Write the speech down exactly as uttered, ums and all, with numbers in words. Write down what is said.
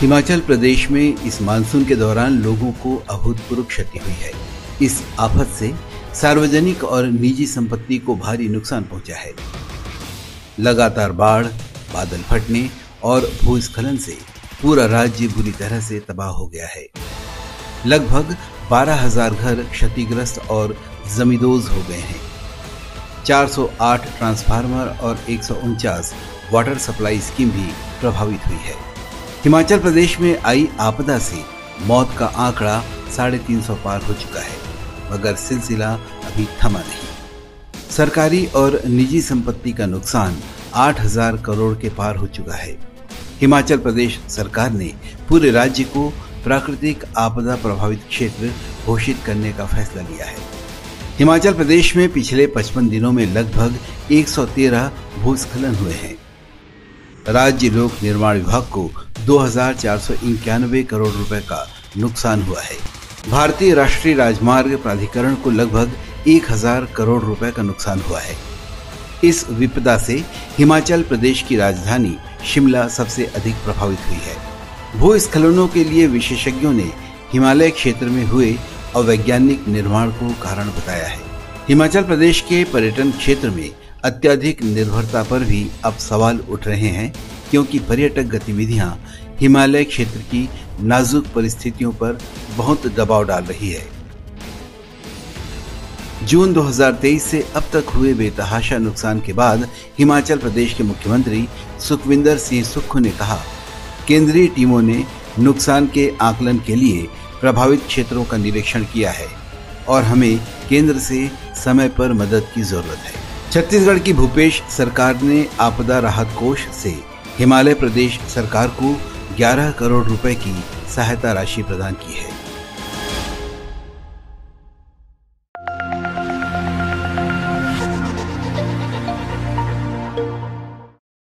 हिमाचल प्रदेश में इस मानसून के दौरान लोगों को अभूतपूर्व क्षति हुई है। इस आफत से सार्वजनिक और निजी संपत्ति को भारी नुकसान पहुंचा है। लगातार बाढ़, बादल फटने और भूस्खलन से पूरा राज्य बुरी तरह से तबाह हो गया है। लगभग बारह हज़ार घर क्षतिग्रस्त और जमींदोज हो गए हैं। चार सौ आठ ट्रांसफार्मर और एक सौ उनचास वाटर सप्लाई स्कीम भी प्रभावित हुई है। हिमाचल प्रदेश में आई आपदा से मौत का आंकड़ा साढ़े तीन सौ पार हो चुका है, मगर सिलसिला अभी थमा नहीं। सरकारी और निजी संपत्ति का नुकसान आठ हज़ार करोड़ के पार हो चुका है। हिमाचल प्रदेश सरकार ने पूरे राज्य को प्राकृतिक आपदा प्रभावित क्षेत्र घोषित करने का फैसला लिया है। हिमाचल प्रदेश में पिछले पचपन दिनों में लगभग एक सौ तेरह भूस्खलन हुए हैं। राज्य लोक निर्माण विभाग को दो हज़ार चार सौ इक्यानवे करोड़ रुपए का नुकसान हुआ है। भारतीय राष्ट्रीय राजमार्ग प्राधिकरण को लगभग एक हज़ार करोड़ रुपए का नुकसान हुआ है। इस विपदा से हिमाचल प्रदेश की राजधानी शिमला सबसे अधिक प्रभावित हुई है। भूस्खलनों के लिए विशेषज्ञों ने हिमालय क्षेत्र में हुए अवैज्ञानिक निर्माण को कारण बताया है। हिमाचल प्रदेश के पर्यटन क्षेत्र में अत्यधिक निर्भरता पर भी अब सवाल उठ रहे हैं, क्योंकि पर्यटक गतिविधियां हिमालय क्षेत्र की नाजुक परिस्थितियों पर बहुत दबाव डाल रही है। जून दो हज़ार तेईस से अब तक हुए बेतहाशा नुकसान के बाद हिमाचल प्रदेश के मुख्यमंत्री सुखविंदर सिंह सुक्खू ने कहा, केंद्रीय टीमों ने नुकसान के आकलन के लिए प्रभावित क्षेत्रों का निरीक्षण किया है और हमें केंद्र से समय पर मदद की जरूरत है। छत्तीसगढ़ की भूपेश सरकार ने आपदा राहत कोष से हिमाचल प्रदेश सरकार को ग्यारह करोड़ रुपए की सहायता राशि प्रदान की है।